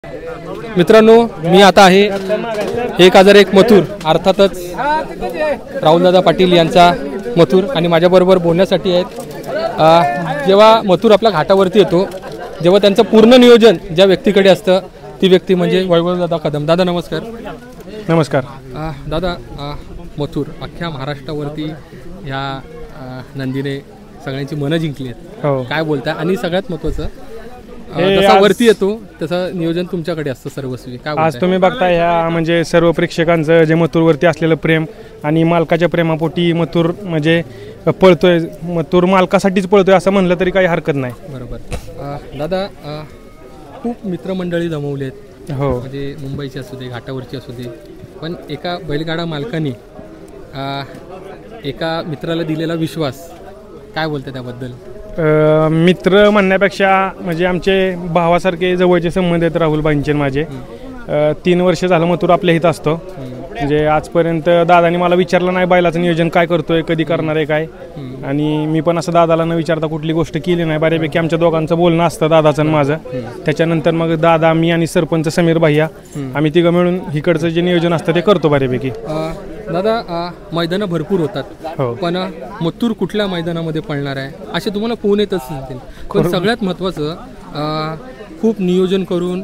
मित्रांनो, मी आता आहे 1001 मथुर, अर्थातच राहुलदादा पाटील यांचा मथुर, आणि माझ्याबरोबर बोलण्यासाठी आहेत. जेव्हा मथुर आपल्या घाटावरती येतो, जेव्हा त्यांचं पूर्ण नियोजन ज्या व्यक्तीकडे असतं, ती व्यक्ती म्हणजे वैभवदादा कदम. दादा नमस्कार. नमस्कार. दादा, मथुर अख्ख्या महाराष्ट्रावरती ह्या नंदीने सगळ्यांची मनं जिंकली आहेत. हो. काय बोलताय? आणि सगळ्यात महत्त्वाचं, जसा वरती येतो तसं नियोजन तुमच्याकडे असतं सर्वस्वी. काय आज तुम्ही बघताय ह्या म्हणजे सर्व प्रेक्षकांचं जे मथुरवरती असलेलं प्रेम आणि मालकाच्या प्रेमापोटी मथुर म्हणजे पळतोय. मथुर मालकासाठीच पळतोय असं म्हणलं तरी काही हरकत नाही. बरोबर. दादा, खूप मित्रमंडळी जमवली आहेत. हो. म्हणजे मुंबईची असू दे, घाटावरची असू दे, पण एका बैलगाडा मालकाने एका मित्राला दिलेला विश्वास, काय बोलते त्याबद्दल? मित्र म्हणण्यापेक्षा म्हणजे आमचे भावासारखे जवळचे संबंध आहेत राहुलबाईंचे माझे. 3 वर्ष झालं मथुर आपल्या इथं असतो. म्हणजे आजपर्यंत दादानी मला विचारलं नाही बैलाचं नियोजन काय करतोय, कधी करणार आहे काय, आणि मी पण असं दादाला न विचारता कुठली गोष्ट केली नाही. बऱ्यापैकी आमच्या दोघांचं बोलणं असतं, दादाचं आणि माझं. त्याच्यानंतर मग दादा, मी आणि सरपंच समीर भैया, आम्ही तिघं मिळून इकडचं जे नियोजन असतं ते करतो बऱ्यापैकी. दादा, मैदानं भरपूर होतात. हो. पण मथुर कुठल्या मैदानामध्ये पळणार आहे असे तुम्हाला फोन येतच नसतील. पण सगळ्यात महत्त्वाचं, खूप नियोजन करून,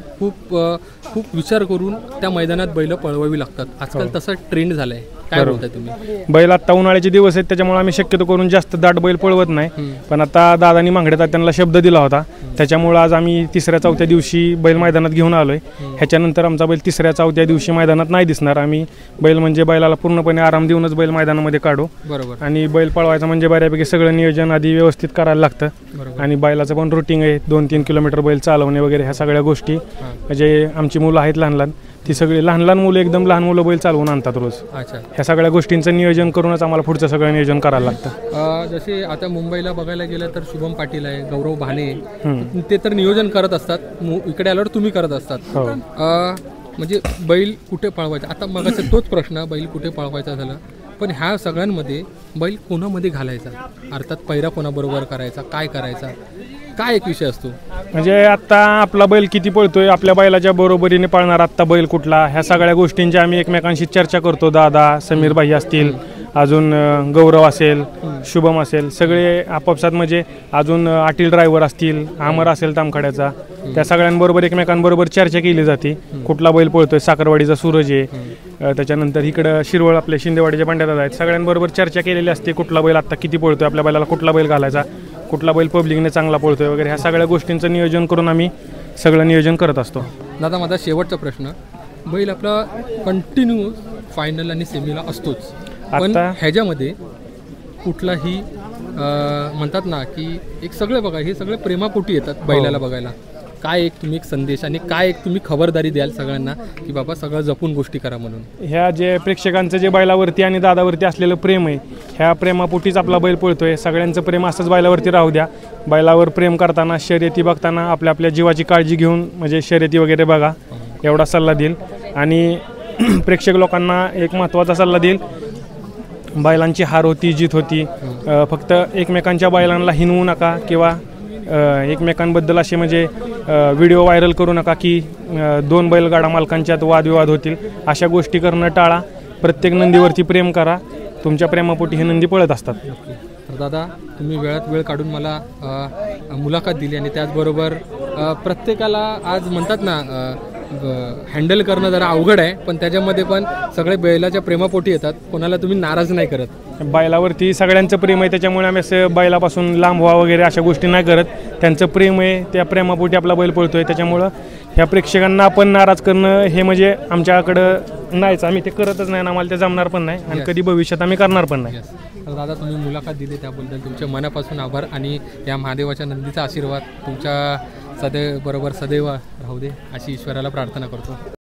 खूप विचार करून त्या मैदानात बैल पळवावी लागतात. आजकाल तसा ट्रेंड झालाय. काय बोलताय तुम्ही? बैल आता उन्हाळ्याचे दिवस आहेत, त्याच्यामुळे आम्ही शक्यतो करून जास्त दाट बैल पळवत नाही. पण आता दादानी मांगडेता त्यांना शब्द दिला होता, त्याच्यामुळे आज आम्ही 3ऱ्या-4थ्या दिवशी बैल मैदानात घेऊन आलोय. ह्याच्यानंतर आमचा बैल 3ऱ्या-4थ्या दिवशी मैदानात नाही दिसणार. आम्ही बैल म्हणजे बैलाला पूर्णपणे आराम देऊनच बैल मैदानामध्ये काढू. बरोबर. आणि बैल पळवायचा म्हणजे बऱ्यापैकी सगळं नियोजन आधी व्यवस्थित करायला लागतं. आणि बैलाचं पण रुटीन आहे, 2-3 किलोमीटर बैल चालवणे वगैरे, ह्या सगळ्या गोष्टी. म्हणजे आमची मुलं आहेत लहान लहान, ती सगळी लहान मुलं, एकदम लहान मुलं बैल चालवून आणतात रोज. अच्छा. ह्या सगळ्या गोष्टींचं नियोजन करूनच आम्हाला पुढचं सगळं नियोजन करायला लागतं. जसे आता मुंबईला बघायला गेलं तर शुभम पाटील आहे, गौरव भाने, ते तर नियोजन करत असतात. इकडे आल्यावर तुम्ही करत असतात. म्हणजे बैल कुठे पळवायचा, आता मगाचा तोच प्रश्न, बैल कुठे पळवायचा झाला. पण ह्या सगळ्यांमध्ये बैल कोणामध्ये घालायचा, अर्थात पैरा कोणाबरोबर करायचा, काय करायचा, काय एक विषय असतो? म्हणजे आता आपला बैल किती पळतोय, आपल्या बैलाच्या बरोबरीने पळणार आत्ता बैल कुठला, ह्या सगळ्या गोष्टींची आम्ही एकमेकांशी चर्चा करतो. दादा, समीर भाई असतील, अजून गौरव असेल, शुभम असेल, सगळे आपापसात म्हणजे अजून आटील ड्रायव्हर असतील, अमर असेल तामखाड्याचा, त्या सगळ्यांबरोबर एकमेकांबरोबर चर्चा केली जाते. कुठला बैल पळतोय, साखरवाडीचा सूरज आहे, त्याच्यानंतर इकडं शिरवळ आपल्या शिंदेवाडीच्या पांड्यात आहेत, सगळ्यांबरोबर चर्चा केलेली असते. कुठला बैल आत्ता किती पळतोय, आपल्या बैलाला कुठला बैल घालायचा, कुठला बैल पब्लिकने चांगला पळतोय वगैरे, ह्या सगळ्या गोष्टींचं नियोजन करून आम्ही सगळं नियोजन करत असतो. दादा, माझा शेवटचा प्रश्न, बैल आपला कंटिन्यू फायनल आणि सेमीला असतोच, पण ह्याच्यामध्ये कुठलाही म्हणतात ना की एक सगळे बघा, हे सगळे प्रेमापोटी येतात बैलाला बघायला. काय एक तुम्ही एक संदेश आणि काय एक तुम्ही खबरदारी द्याल सगळ्यांना की बाबा सगळं जपून गोष्टी करा म्हणून? ह्या जे प्रेक्षकांचं जे बैलावरती आणि दादावरती असलेलं प्रेम आहे, ह्या प्रेमापोटीच आपला बैल पळतोय. सगळ्यांचं प्रेम असंच बैलावरती राहू द्या. बैलावर प्रेम करताना, शर्यती बघताना आपल्या जीवाची काळजी घेऊन म्हणजे शर्यती वगैरे बघा, एवढा सल्ला देईल. आणि प्रेक्षक लोकांना एक महत्त्वाचा सल्ला देईल, बैलांची हार होती, जीत होती, फक्त एकमेकांच्या बैलांना हिनवू नका किंवा एकमेकांबद्दल असे म्हणजे व्हिडिओ व्हायरल करू नका की 2 बैलगाडा मालकांच्यात वादविवाद होतील. अशा गोष्टी करणं टाळा. प्रत्येक नंदीवरती प्रेम करा. तुमच्या प्रेमापोटी हे नंदी पळत असतात. तर दादा, तुम्ही वेळात वेळ काढून मला मुलाखत दिली, आणि त्याचबरोबर प्रत्येकाला आज म्हणतात ना हँडल करणं जरा अवघड आहे, पण त्याच्यामध्ये पण सगळे बैलाच्या प्रेमापोटी येतात. कोणाला तुम्ही नाराज नाही करत. बैलावरती सगळ्यांचं प्रेम आहे, त्याच्यामुळे आम्ही असं बैलापासून लांब व्हा वगैरे अशा गोष्टी नाही करत. त्यांचं प्रेम आहे, त्या प्रेमापोटी आपला बैल पळतोय. त्याच्यामुळं ह्या प्रेक्षकांना आपण नाराज करणं हे म्हणजे आमच्याकडं नाहीच. आम्ही ते करतच नाही, आम्हाला ते जमणार पण नाही, आणि कधी भविष्यात आम्ही करणार पण नाही. तर दादा, तुम्ही मुलाखत दिली त्याबद्दल तुमचे मनापासून आभार, आणि या महादेवाच्या नंदीचा आशीर्वाद तुमच्या सदैव राहू दे अशी ईश्वराला प्रार्थना करतो.